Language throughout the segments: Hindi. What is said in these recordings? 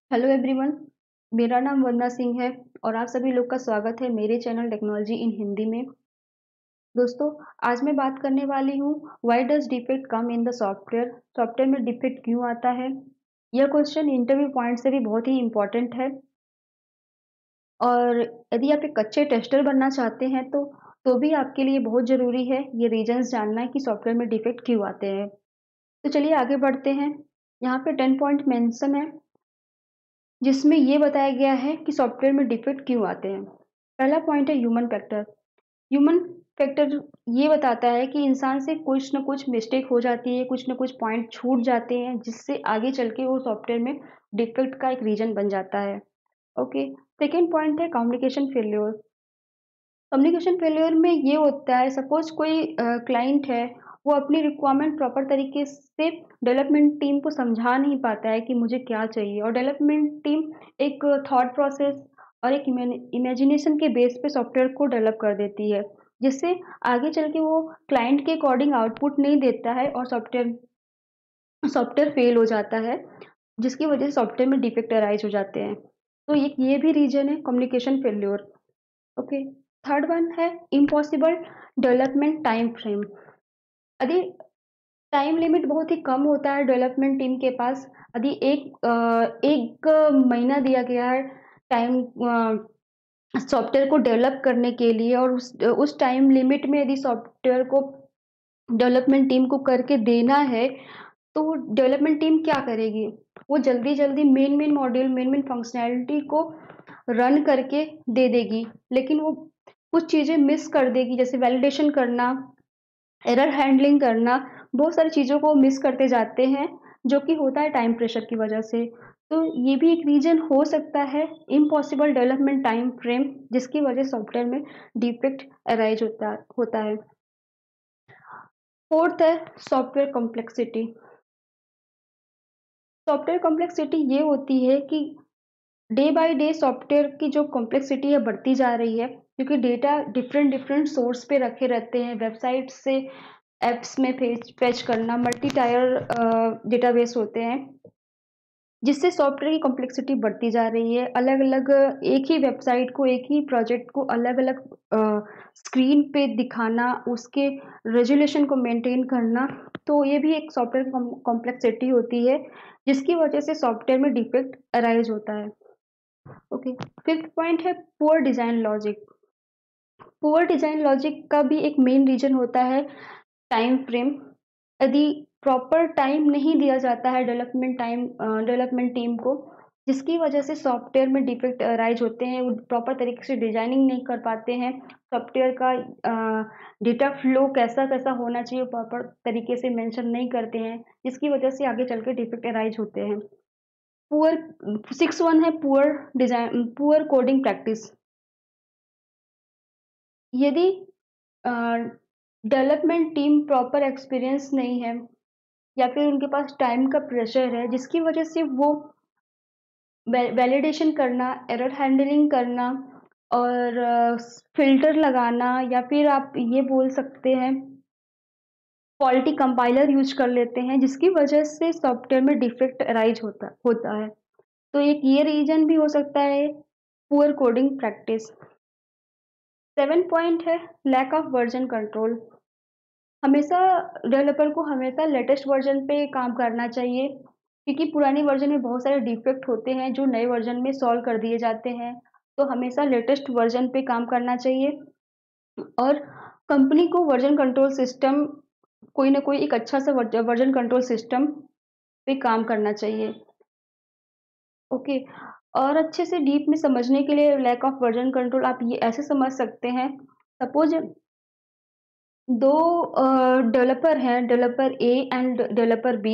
Hello everyone. मेरा नाम वंदना सिंह है और आप सभी लोग का स्वागत है मेरे चैनल टेक्नोलॉजी इन हिंदी में। दोस्तों, आज मैं बात करने वाली हूँ why does defect come in the software. Software में डिफेक्ट क्यों आता है। यह क्वेश्चन इंटरव्यू पॉइंट से भी बहुत ही इम्पोर्टेंट है और यदि आप एक अच्छे टेस्टर बनना चाहते हैं तो भी आपके लिए बहुत ज़रूरी है ये रीजंस जानना है कि सॉफ्टवेयर में डिफेक्ट क्यों आते हैं। तो चलिए आगे बढ़ते हैं। यहाँ पे 10 पॉइंट मेंशन है जिसमें ये बताया गया है कि सॉफ्टवेयर में डिफेक्ट क्यों आते हैं। पहला पॉइंट है ह्यूमन फैक्टर। ह्यूमन फैक्टर ये बताता है कि इंसान से कुछ न कुछ मिस्टेक हो जाती है, कुछ न कुछ पॉइंट छूट जाते हैं जिससे आगे चल के वो सॉफ्टवेयर में डिफेक्ट का एक रीजन बन जाता है। ओके। सेकेंड पॉइंट है कम्युनिकेशन फेल्योर। कम्युनिकेशन फेल्योर में ये होता है, सपोज कोई क्लाइंट है, वो अपनी रिक्वायरमेंट प्रॉपर तरीके से डेवलपमेंट टीम को समझा नहीं पाता है कि मुझे क्या चाहिए, और डेवलपमेंट टीम एक थॉट प्रोसेस और एक इमेजिनेशन के बेस पे सॉफ्टवेयर को डेवलप कर देती है, जिससे आगे चल के वो क्लाइंट के अकॉर्डिंग आउटपुट नहीं देता है और सॉफ्टवेयर सॉफ्टवेयर फेल हो जाता है, जिसकी वजह से सॉफ्टवेयर में डिफेक्ट अराइज हो जाते हैं। तो ये भी रीजन है communication failure. Okay. Third one है इम्पॉसिबल डेवलपमेंट टाइम फ्रेम। यदि टाइम लिमिट बहुत ही कम होता है डेवलपमेंट टीम के पास, यदि एक महीना दिया गया है टाइम सॉफ्टवेयर को डेवलप करने के लिए, और उस टाइम लिमिट में यदि सॉफ्टवेयर को डेवलपमेंट टीम को करके देना है, तो डेवलपमेंट टीम क्या करेगी? वो जल्दी जल्दी main main module, main main functionality को रन करके दे देगी, लेकिन वो कुछ चीज़ें मिस कर देगी, जैसे वैलिडेशन करना, एरर हैंडलिंग करना, बहुत सारी चीज़ों को मिस करते जाते हैं, जो कि होता है टाइम प्रेशर की वजह से। तो ये भी एक रीजन हो सकता है इम्पॉसिबल डेवलपमेंट टाइम फ्रेम, जिसकी वजह सॉफ्टवेयर में डिफेक्ट अराइज होता है। फोर्थ है सॉफ्टवेयर कॉम्प्लेक्सिटी। सॉफ्टवेयर कॉम्प्लेक्सिटी ये होती है कि डे बाय डे सॉफ्टवेयर की जो कॉम्प्लेक्सिटी है बढ़ती जा रही है, क्योंकि डेटा डिफरेंट डिफरेंट सोर्स पे रखे रहते हैं, वेबसाइट से एप्स में फेच करना, मल्टी टायर डेटाबेस होते हैं, जिससे सॉफ्टवेयर की कॉम्प्लेक्सिटी बढ़ती जा रही है। अलग अलग एक ही वेबसाइट को, एक ही प्रोजेक्ट को अलग अलग स्क्रीन पे दिखाना, उसके रेजोल्यूशन को मेंटेन करना, तो ये भी एक सॉफ्टवेयर कॉम्प्लेक्सिटी होती है, जिसकी वजह से सॉफ्टवेयर में डिफेक्ट अराइज होता है। ओके। फिफ्थ पॉइंट है poor design logic. Poor design logic का भी एक मेन रीजन होता है टाइम फ्रेम। यदि प्रॉपर टाइम नहीं दिया जाता है डेवलपमेंट टीम को, जिसकी वजह से सॉफ्टवेयर में डिफेक्ट राइज होते हैं, वो प्रॉपर तरीके से डिजाइनिंग नहीं कर पाते हैं, सॉफ्टवेयर का डेटा फ्लो कैसा कैसा होना चाहिए प्रॉपर तरीके से मेंशन नहीं करते हैं, जिसकी वजह से आगे चल के डिफेक्ट राइज होते हैं। पुअर सिक्स वन है पुअर कोडिंग प्रैक्टिस। यदि डेवलपमेंट टीम प्रॉपर एक्सपीरियंस नहीं है, या फिर उनके पास टाइम का प्रेशर है, जिसकी वजह से वो वैलिडेशन करना, एरर हैंडलिंग करना और फिल्टर लगाना, या फिर आप ये बोल सकते हैं फॉल्टी कंपाइलर यूज कर लेते हैं, जिसकी वजह से सॉफ्टवेयर में डिफेक्ट अराइज होता है। तो एक ये रीजन भी हो सकता है पुअर कोडिंग प्रैक्टिस। 7 पॉइंट है लैक ऑफ वर्जन कंट्रोल। हमेशा डेवलपर को हमेशा लेटेस्ट वर्जन पे काम करना चाहिए, क्योंकि पुरानी वर्जन में बहुत सारे डिफेक्ट होते हैं जो नए वर्जन में सॉल्व कर दिए जाते हैं। तो हमेशा लेटेस्ट वर्जन पे काम करना चाहिए, और कंपनी को वर्जन कंट्रोल सिस्टम, कोई ना कोई एक अच्छा सा वर्जन कंट्रोल सिस्टम पे काम करना चाहिए। ओके। और अच्छे से डीप में समझने के लिए लैक ऑफ वर्जन कंट्रोल आप ये ऐसे समझ सकते हैं, सपोज दो डेवलपर हैं, developer A and developer B.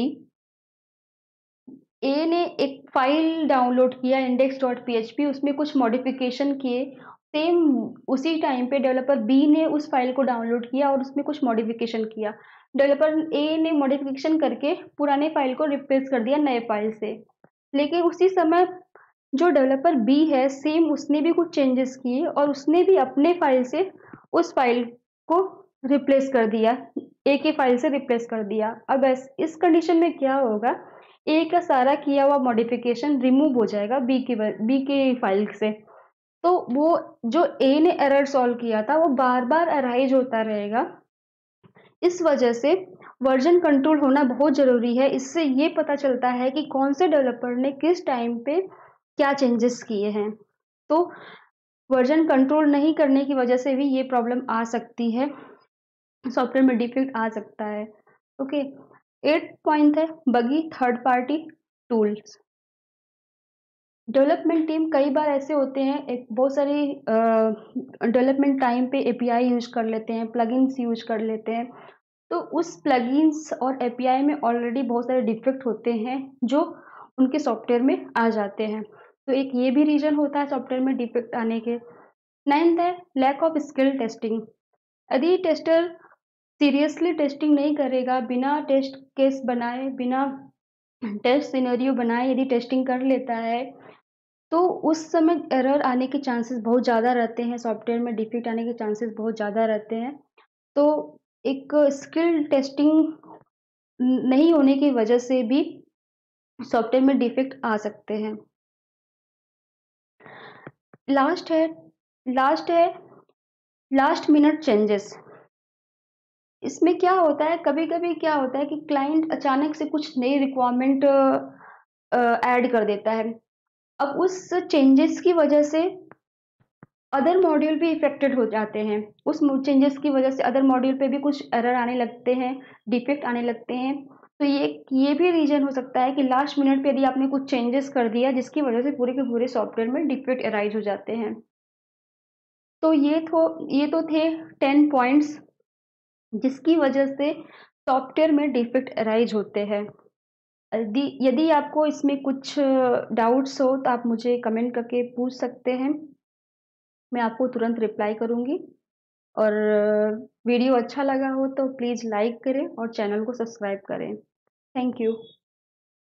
A ने एक फाइल डाउनलोड किया इंडेक्स डॉट php, उसमें कुछ मॉडिफिकेशन किए। सेम उसी टाइम पे डेवलपर बी ने उस फाइल को डाउनलोड किया और उसमें कुछ मॉडिफिकेशन किया। डेवलपर ए ने मॉडिफिकेशन करके पुराने फाइल को रिप्लेस कर दिया नए फाइल से, लेकिन उसी समय जो डेवलपर बी है, सेम उसने भी कुछ चेंजेस किए और उसने भी अपने फाइल से उस फाइल को रिप्लेस कर दिया, ए के फाइल से रिप्लेस कर दिया। अब इस कंडीशन में क्या होगा, ए का सारा किया हुआ मॉडिफिकेशन रिमूव हो जाएगा बी के फाइल से। तो वो जो ए ने एरर सॉल्व किया था वो बार बार अराइज होता रहेगा। इस वजह से वर्जन कंट्रोल होना बहुत ज़रूरी है। इससे ये पता चलता है कि कौन से डेवलपर ने किस टाइम पे क्या चेंजेस किए हैं। तो वर्जन कंट्रोल नहीं करने की वजह से भी ये प्रॉब्लम आ सकती है, सॉफ्टवेयर में डिफेक्ट आ सकता है। ओके, 8th पॉइंट है buggy third party tools. Development team कई बार ऐसे होते हैं, एक बहुत सारी डेवलपमेंट टाइम पे एपीआई यूज कर लेते हैं, प्लगइन्स यूज कर लेते हैं। तो उस प्लगइन्स और एपीआई में ऑलरेडी बहुत सारे डिफेक्ट होते हैं जो उनके सॉफ्टवेयर में आ जाते हैं। तो एक ये भी रीजन होता है सॉफ्टवेयर में डिफेक्ट आने के। 9th है लैक ऑफ स्किल टेस्टिंग। यदि टेस्टर सीरियसली टेस्टिंग नहीं करेगा, बिना टेस्ट केस बनाए, बिना टेस्ट सिनेरियो बनाए यदि टेस्टिंग कर लेता है, तो उस समय एरर आने के चांसेस बहुत ज़्यादा रहते हैं, सॉफ्टवेयर में डिफेक्ट आने के चांसेस बहुत ज़्यादा रहते हैं। तो एक स्किल टेस्टिंग नहीं होने की वजह से भी सॉफ्टवेयर में डिफेक्ट आ सकते हैं। लास्ट है लास्ट मिनट चेंजेस। इसमें क्या होता है, कभी-कभी क्या होता है कि क्लाइंट अचानक से कुछ नई रिक्वायरमेंट ऐड कर देता है। अब उस चेंजेस की वजह से अदर मॉड्यूल भी इफ़ेक्टेड हो जाते हैं। उस चेंजेस की वजह से अदर मॉड्यूल पे भी कुछ एरर आने लगते हैं, डिफेक्ट आने लगते हैं। तो ये भी रीज़न हो सकता है कि लास्ट मिनट पे यदि आपने कुछ चेंजेस कर दिया जिसकी वजह से पूरे के पूरे सॉफ्टवेयर में डिफेक्ट अराइज़ हो जाते हैं। तो ये तो थे 10 पॉइंट्स जिसकी वजह से सॉफ्टवेयर में डिफेक्ट अराइज होते हैं। यदि आपको इसमें कुछ डाउट्स हो तो आप मुझे कमेंट करके पूछ सकते हैं, मैं आपको तुरंत रिप्लाई करूँगी। और वीडियो अच्छा लगा हो तो प्लीज़ लाइक करें और चैनल को सब्सक्राइब करें। Thank you.